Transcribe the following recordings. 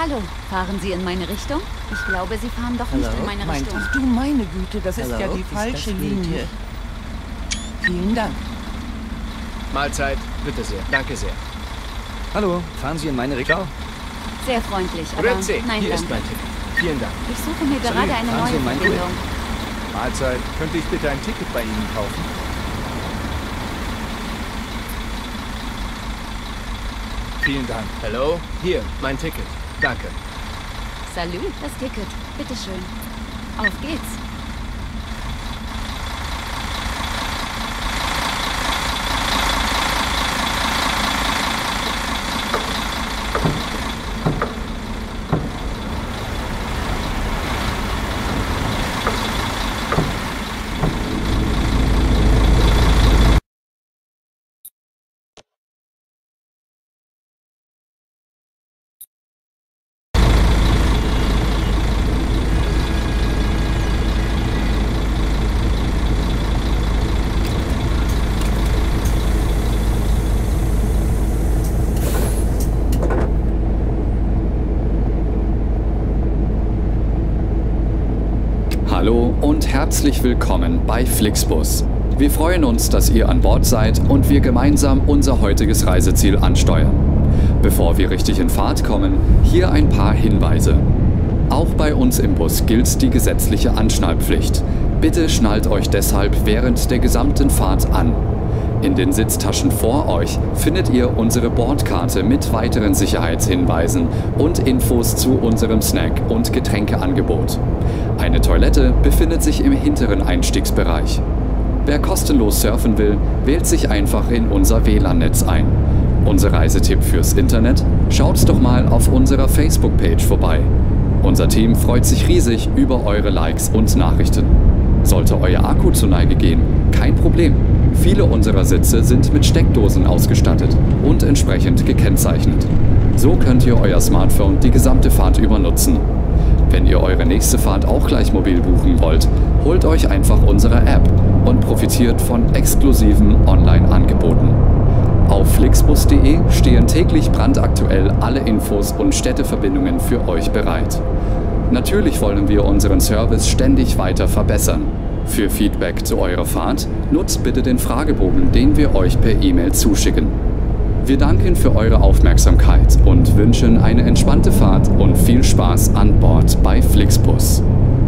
Hallo, fahren Sie in meine Richtung? Ich glaube, Sie fahren doch nicht in meine Richtung. Ach du meine Güte, das ist ja die falsche Linie. Vielen Dank. Mahlzeit, bitte sehr. Danke sehr. Hallo, fahren Sie in meine Richtung? Sehr freundlich, aber Grüezi, nein, hier danke. ist mein Ticket. Vielen Dank. Ich suche mir gerade eine fahren Sie neue in meine Verbindung. Mahlzeit, könnte ich bitte ein Ticket bei Ihnen kaufen? Vielen Dank. Hallo, hier, mein Ticket. Danke. Salü, das Ticket. Bitteschön. Auf geht's. Hallo und herzlich willkommen bei Flixbus. Wir freuen uns, dass ihr an Bord seid und wir gemeinsam unser heutiges Reiseziel ansteuern. Bevor wir richtig in Fahrt kommen, hier ein paar Hinweise. Auch bei uns im Bus gilt die gesetzliche Anschnallpflicht. Bitte schnallt euch deshalb während der gesamten Fahrt an. In den Sitztaschen vor euch findet ihr unsere Bordkarte mit weiteren Sicherheitshinweisen und Infos zu unserem Snack- und Getränkeangebot. Eine Toilette befindet sich im hinteren Einstiegsbereich. Wer kostenlos surfen will, wählt sich einfach in unser WLAN-Netz ein. Unser Reisetipp fürs Internet? Schaut doch mal auf unserer Facebook-Page vorbei. Unser Team freut sich riesig über eure Likes und Nachrichten. Sollte euer Akku zur Neige gehen, kein Problem. Viele unserer Sitze sind mit Steckdosen ausgestattet und entsprechend gekennzeichnet. So könnt ihr euer Smartphone die gesamte Fahrt über nutzen. Wenn ihr eure nächste Fahrt auch gleich mobil buchen wollt, holt euch einfach unsere App und profitiert von exklusiven Online-Angeboten. Auf flixbus.de stehen täglich brandaktuell alle Infos und Städteverbindungen für euch bereit. Natürlich wollen wir unseren Service ständig weiter verbessern. Für Feedback zu eurer Fahrt nutzt bitte den Fragebogen, den wir euch per E-Mail zuschicken. Wir danken für eure Aufmerksamkeit und wünschen eine entspannte Fahrt und viel Spaß an Bord bei Flixbus.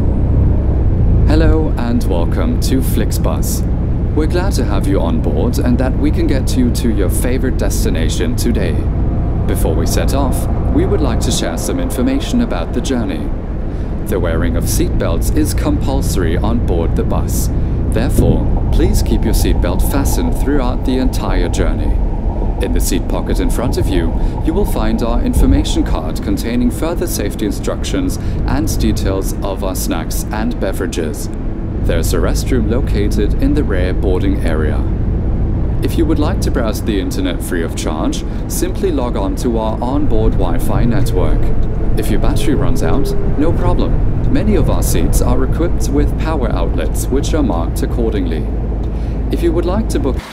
Hello and welcome to Flixbus. We're glad to have you on board and that we can get you to your favorite destination today. Before we set off, we would like to share some information about the journey. The wearing of seatbelts is compulsory on board the bus. Therefore, please keep your seatbelt fastened throughout the entire journey. In the seat pocket in front of you, you will find our information card containing further safety instructions and details of our snacks and beverages. There's a restroom located in the rear boarding area. If you would like to browse the internet free of charge, simply log on to our onboard Wi-Fi network. If your battery runs out, no problem. Many of our seats are equipped with power outlets which are marked accordingly. If you would like to book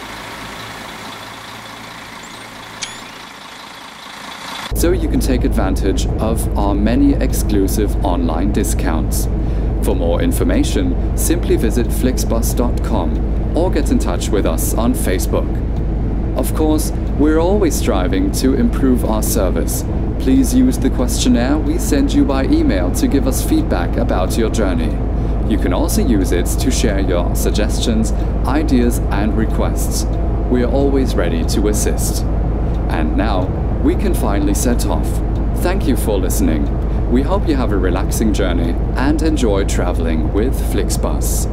so you can take advantage of our many exclusive online discounts. For more information, simply visit flixbus.com or get in touch with us on Facebook. Of course, we're always striving to improve our service. Please use the questionnaire we send you by email to give us feedback about your journey. You can also use it to share your suggestions, ideas and requests. We are always ready to assist. And now, we can finally set off. Thank you for listening. We hope you have a relaxing journey and enjoy traveling with Flixbus.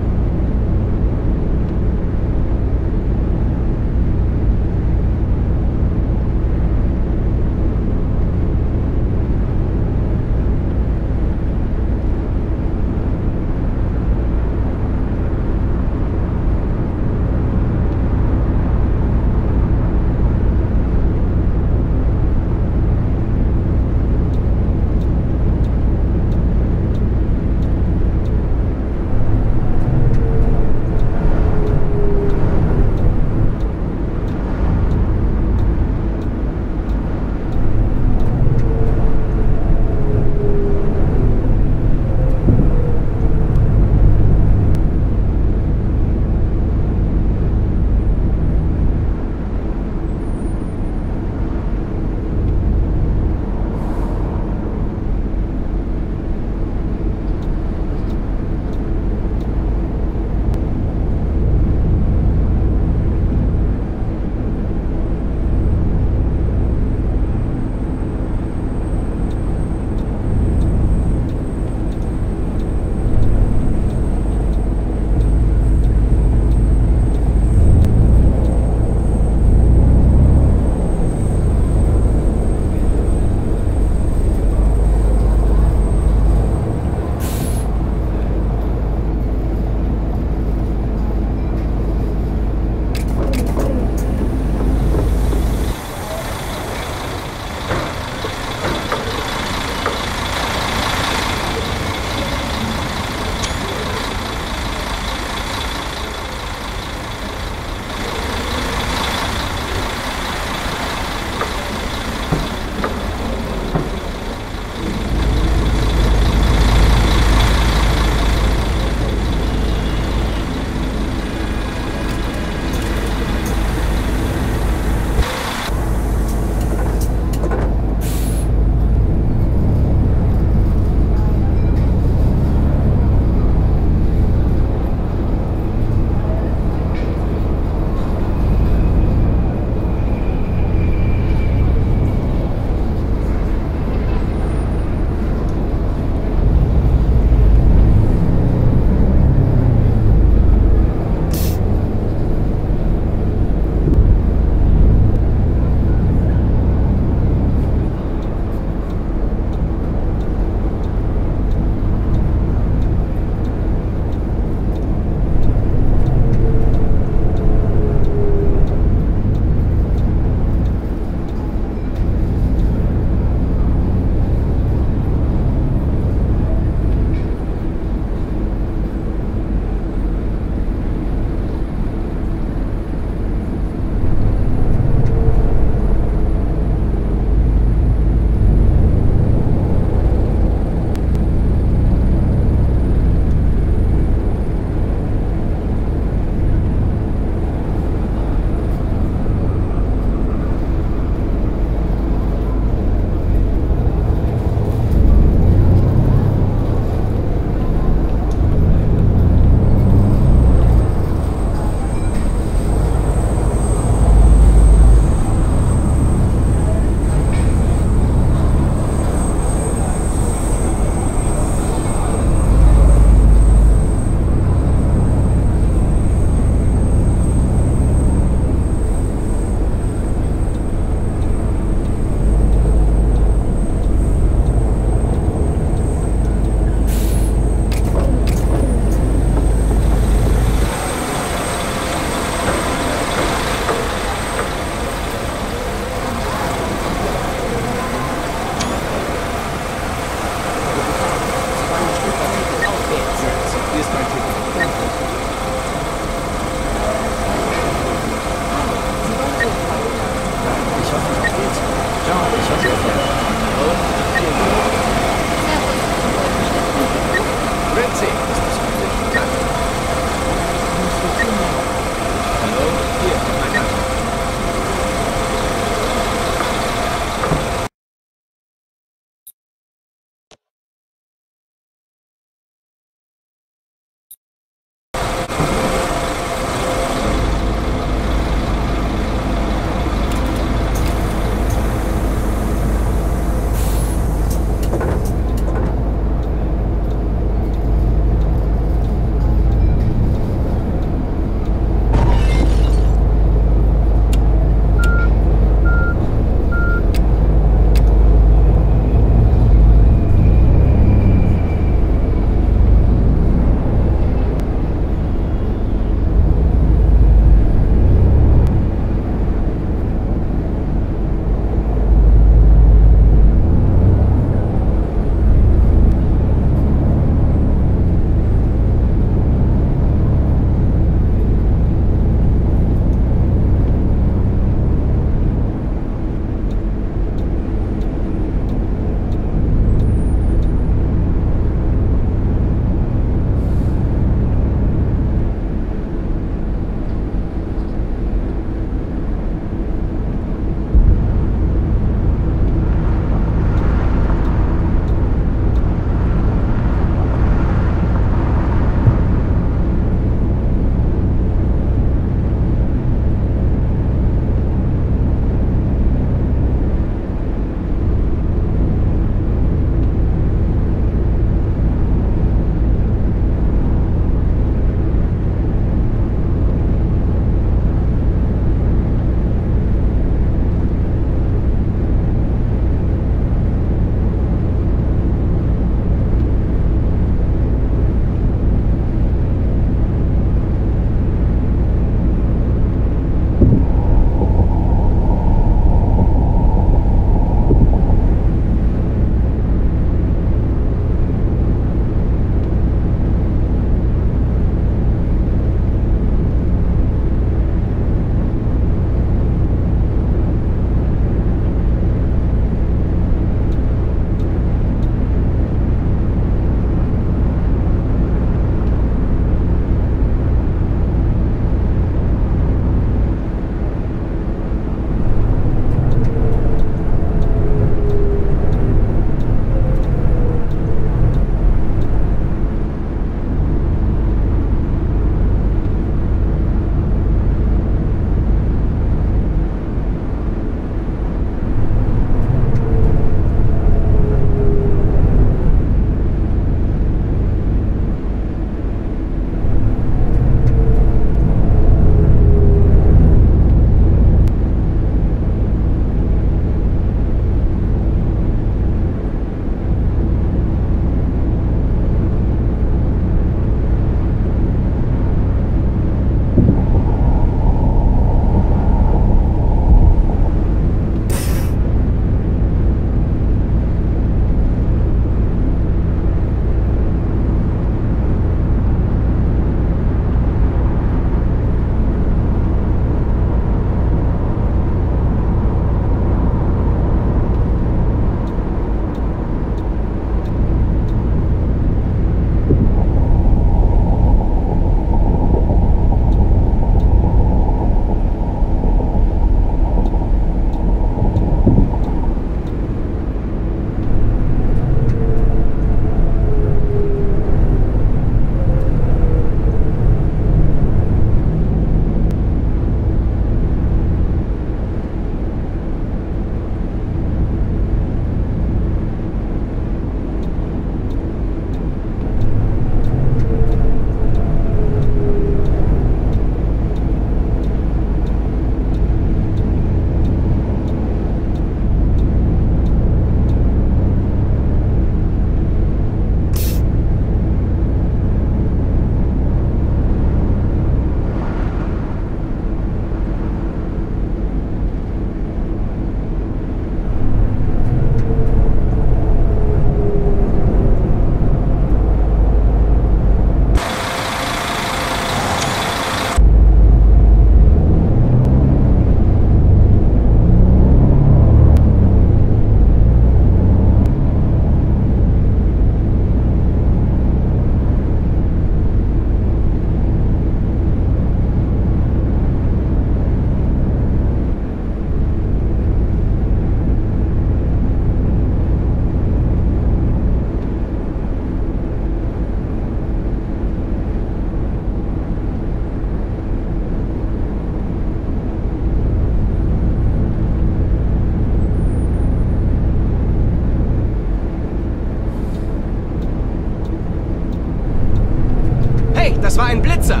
war ein Blitzer.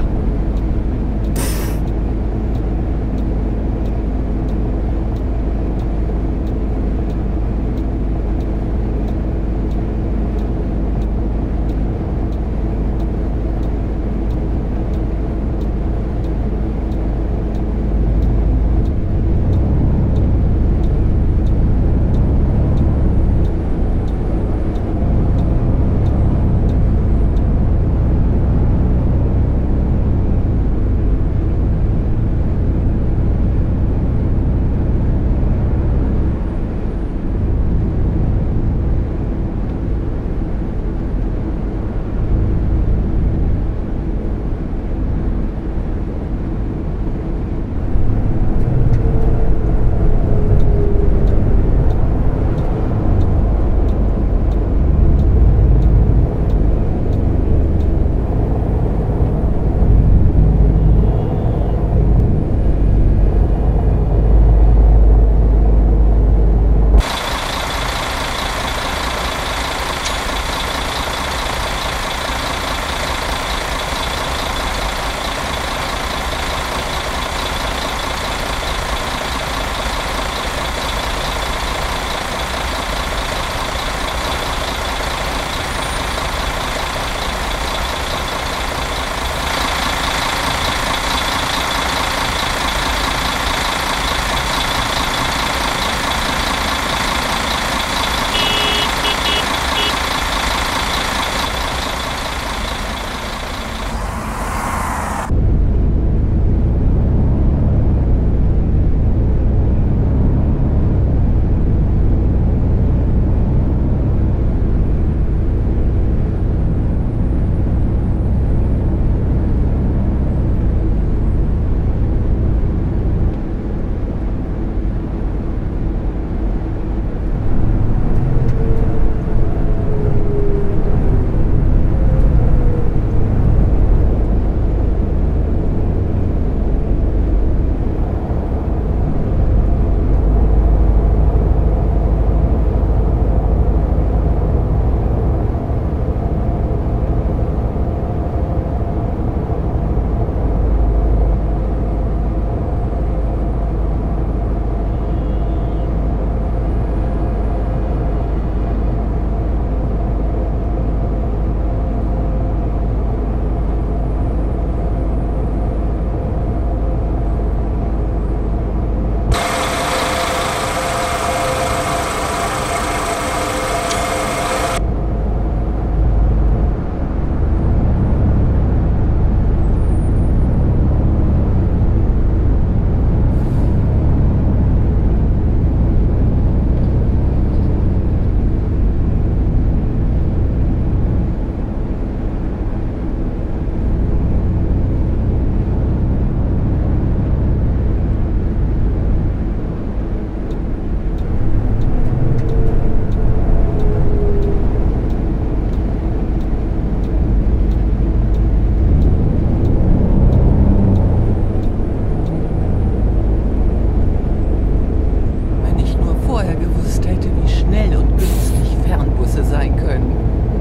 Wenn ich nur vorher gewusst hätte, wie schnell und günstig Fernbusse sein können.